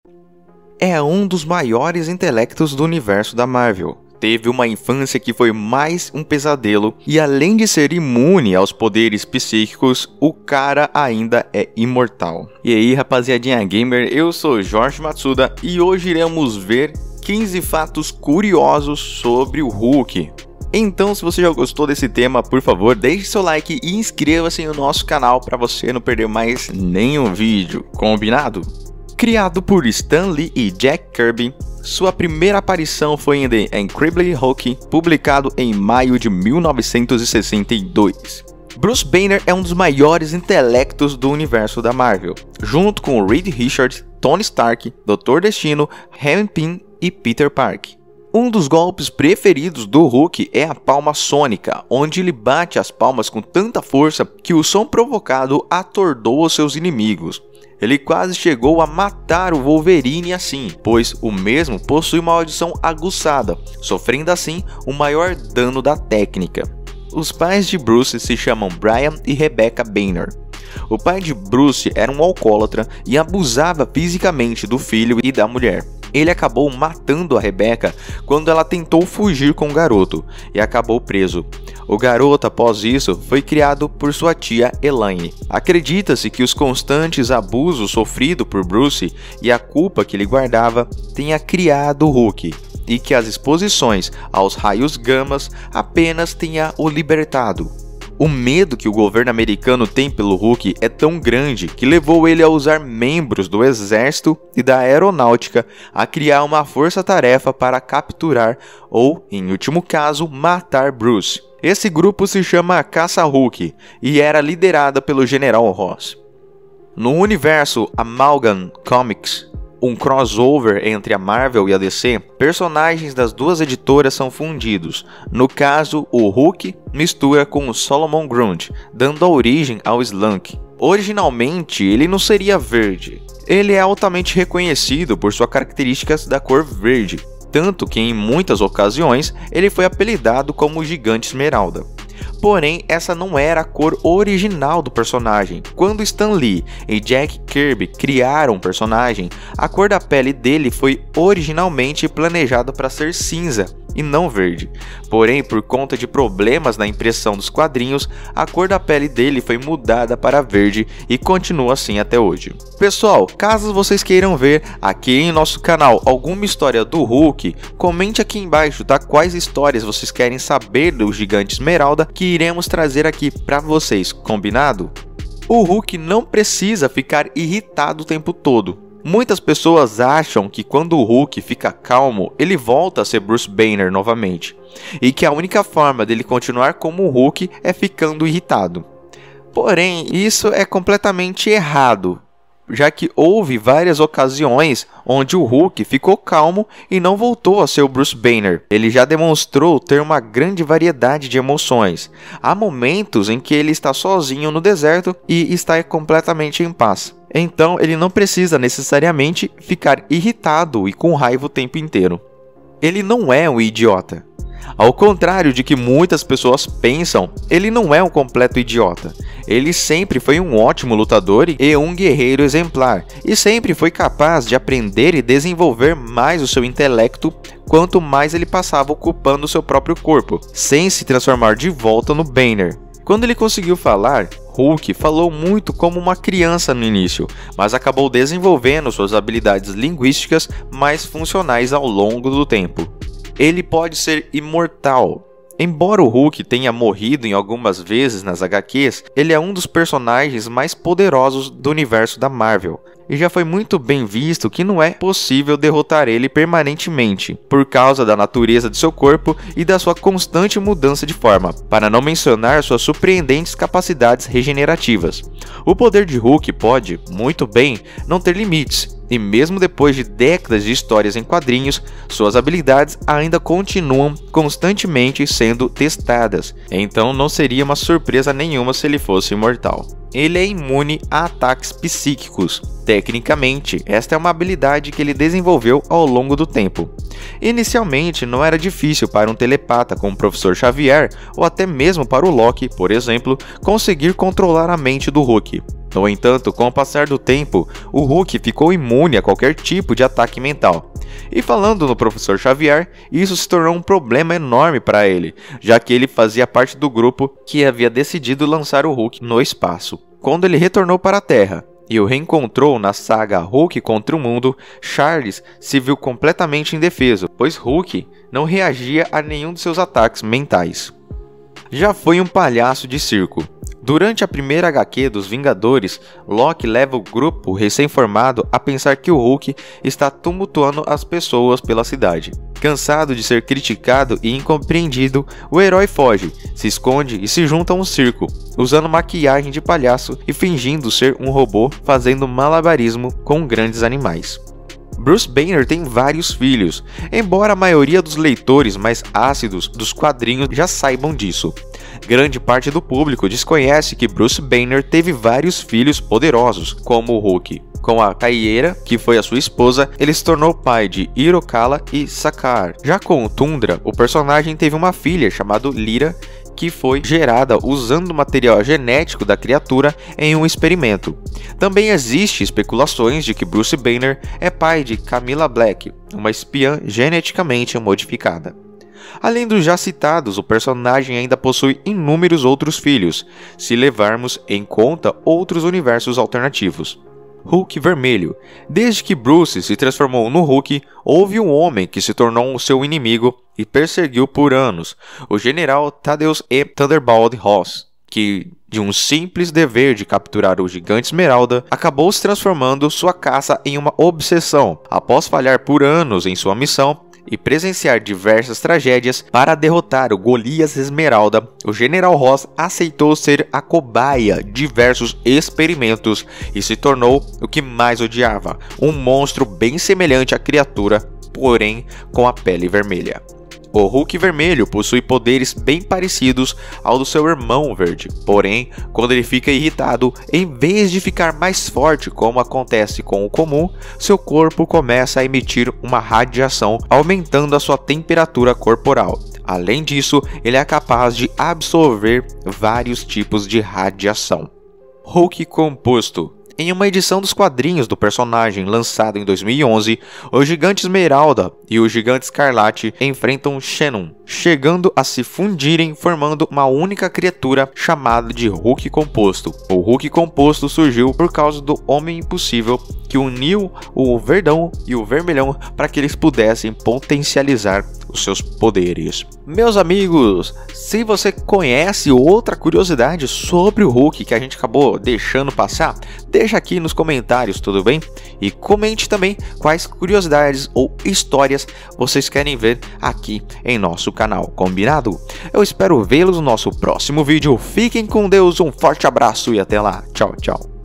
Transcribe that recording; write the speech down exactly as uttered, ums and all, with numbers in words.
É um dos maiores intelectos do universo da Marvel. Teve uma infância que foi mais um pesadelo e, além de ser imune aos poderes psíquicos, o cara ainda é imortal. E aí, rapaziadinha gamer, eu sou Jorge Matsuda e hoje iremos ver quinze fatos curiosos sobre o Hulk. Então, se você já gostou desse tema, por favor, deixe seu like e inscreva-se no nosso canal para você não perder mais nenhum vídeo, combinado? Criado por Stan Lee e Jack Kirby, sua primeira aparição foi em The Incredible Hulk, publicado em maio de mil novecentos e sessenta e dois. Bruce Banner é um dos maiores intelectos do universo da Marvel, junto com Reed Richards, Tony Stark, doutor Destino, Hank Pym e Peter Parker. Um dos golpes preferidos do Hulk é a palma sônica, onde ele bate as palmas com tanta força que o som provocado atordoa seus inimigos. Ele quase chegou a matar o Wolverine assim, pois o mesmo possui uma audição aguçada, sofrendo assim o maior dano da técnica. Os pais de Bruce se chamam Brian e Rebecca Banner. O pai de Bruce era um alcoólatra e abusava fisicamente do filho e da mulher. Ele acabou matando a Rebecca quando ela tentou fugir com o garoto e acabou preso. O garoto, após isso, foi criado por sua tia Elaine. Acredita-se que os constantes abusos sofridos por Bruce e a culpa que ele guardava tenha criado o Hulk, e que as exposições aos raios gamas apenas tenha o libertado. O medo que o governo americano tem pelo Hulk é tão grande que levou ele a usar membros do exército e da aeronáutica a criar uma força-tarefa para capturar ou, em último caso, matar Bruce. Esse grupo se chama Caça-Hulk e era liderada pelo General Ross. No universo Amalgam Comics, um crossover entre a Marvel e a D C, personagens das duas editoras são fundidos. No caso, o Hulk mistura com o Solomon Grundy, dando origem ao Slunk. Originalmente, ele não seria verde. Ele é altamente reconhecido por suas características da cor verde, tanto que em muitas ocasiões ele foi apelidado como o Gigante Esmeralda. Porém, essa não era a cor original do personagem. Quando Stan Lee e Jack Kirby criaram o personagem, a cor da pele dele foi originalmente planejada para ser cinza e não verde. Porém, por conta de problemas na impressão dos quadrinhos, a cor da pele dele foi mudada para verde e continua assim até hoje. Pessoal, caso vocês queiram ver aqui em nosso canal alguma história do Hulk, comente aqui embaixo, tá? Quais histórias vocês querem saber do Gigante Esmeralda que iremos trazer aqui para vocês, combinado? O Hulk não precisa ficar irritado o tempo todo. Muitas pessoas acham que quando o Hulk fica calmo, ele volta a ser Bruce Banner novamente, e que a única forma dele continuar como o Hulk é ficando irritado. Porém, isso é completamente errado, já que houve várias ocasiões onde o Hulk ficou calmo e não voltou a ser o Bruce Banner. Ele já demonstrou ter uma grande variedade de emoções. Há momentos em que ele está sozinho no deserto e está completamente em paz. Então ele não precisa necessariamente ficar irritado e com raiva o tempo inteiro. Ele não é um idiota. Ao contrário de que muitas pessoas pensam, ele não é um completo idiota. Ele sempre foi um ótimo lutador e um guerreiro exemplar, e sempre foi capaz de aprender e desenvolver mais o seu intelecto quanto mais ele passava ocupando o seu próprio corpo, sem se transformar de volta no Banner. Quando ele conseguiu falar, Hulk falou muito como uma criança no início, mas acabou desenvolvendo suas habilidades linguísticas mais funcionais ao longo do tempo. Ele pode ser imortal. Embora o Hulk tenha morrido em algumas vezes nas agá quês, ele é um dos personagens mais poderosos do universo da Marvel. E já foi muito bem visto que não é possível derrotar ele permanentemente, por causa da natureza de seu corpo e da sua constante mudança de forma, para não mencionar suas surpreendentes capacidades regenerativas. O poder de Hulk pode, muito bem, não ter limites, e mesmo depois de décadas de histórias em quadrinhos, suas habilidades ainda continuam constantemente sendo testadas, então não seria uma surpresa nenhuma se ele fosse imortal. Ele é imune a ataques psíquicos. Tecnicamente, esta é uma habilidade que ele desenvolveu ao longo do tempo. Inicialmente, não era difícil para um telepata como o professor Xavier, ou até mesmo para o Loki, por exemplo, conseguir controlar a mente do Hulk. No entanto, com o passar do tempo, o Hulk ficou imune a qualquer tipo de ataque mental. E falando no professor Xavier, isso se tornou um problema enorme para ele, já que ele fazia parte do grupo que havia decidido lançar o Hulk no espaço. Quando ele retornou para a Terra e o reencontrou na saga Hulk contra o Mundo, Charles se viu completamente indefeso, pois Hulk não reagia a nenhum de seus ataques mentais. Já foi um palhaço de circo. Durante a primeira agá quê dos Vingadores, Loki leva o grupo recém-formado a pensar que o Hulk está tumultuando as pessoas pela cidade. Cansado de ser criticado e incompreendido, o herói foge, se esconde e se junta a um circo, usando maquiagem de palhaço e fingindo ser um robô fazendo malabarismo com grandes animais. Bruce Banner tem vários filhos, embora a maioria dos leitores mais ácidos dos quadrinhos já saibam disso. Grande parte do público desconhece que Bruce Banner teve vários filhos poderosos, como o Hulk. Com a Kaieira, que foi a sua esposa, ele se tornou pai de Irokala e Sakaar. Já com o Tundra, o personagem teve uma filha chamada Lyra, que foi gerada usando o material genético da criatura em um experimento. Também existem especulações de que Bruce Banner é pai de Camilla Black, uma espiã geneticamente modificada. Além dos já citados, o personagem ainda possui inúmeros outros filhos, se levarmos em conta outros universos alternativos. Hulk Vermelho. Desde que Bruce se transformou no Hulk, houve um homem que se tornou o seu inimigo e perseguiu por anos, o general Thaddeus E. Thunderbolt Ross, que, de um simples dever de capturar o gigante Esmeralda, acabou se transformando sua caça em uma obsessão. Após falhar por anos em sua missão e presenciar diversas tragédias para derrotar o Golias Esmeralda, o general Ross aceitou ser a cobaia de diversos experimentos e se tornou o que mais odiava, um monstro bem semelhante à criatura, porém com a pele vermelha. O Hulk Vermelho possui poderes bem parecidos ao do seu irmão verde, porém, quando ele fica irritado, em vez de ficar mais forte como acontece com o comum, seu corpo começa a emitir uma radiação, aumentando a sua temperatura corporal. Além disso, ele é capaz de absorver vários tipos de radiação. Hulk Composto. Em uma edição dos quadrinhos do personagem lançado em dois mil e onze, o Gigante Esmeralda e o Gigante Escarlate enfrentam Shannon, chegando a se fundirem formando uma única criatura chamada de Hulk Composto. O Hulk Composto surgiu por causa do Homem Impossível, que uniu o Verdão e o Vermelhão para que eles pudessem potencializar os seus poderes. Meus amigos, se você conhece outra curiosidade sobre o Hulk que a gente acabou deixando passar, deixa aqui nos comentários, tudo bem? E comente também quais curiosidades ou histórias vocês querem ver aqui em nosso canal, combinado? Eu espero vê-los no nosso próximo vídeo. Fiquem com Deus, um forte abraço e até lá. Tchau, tchau.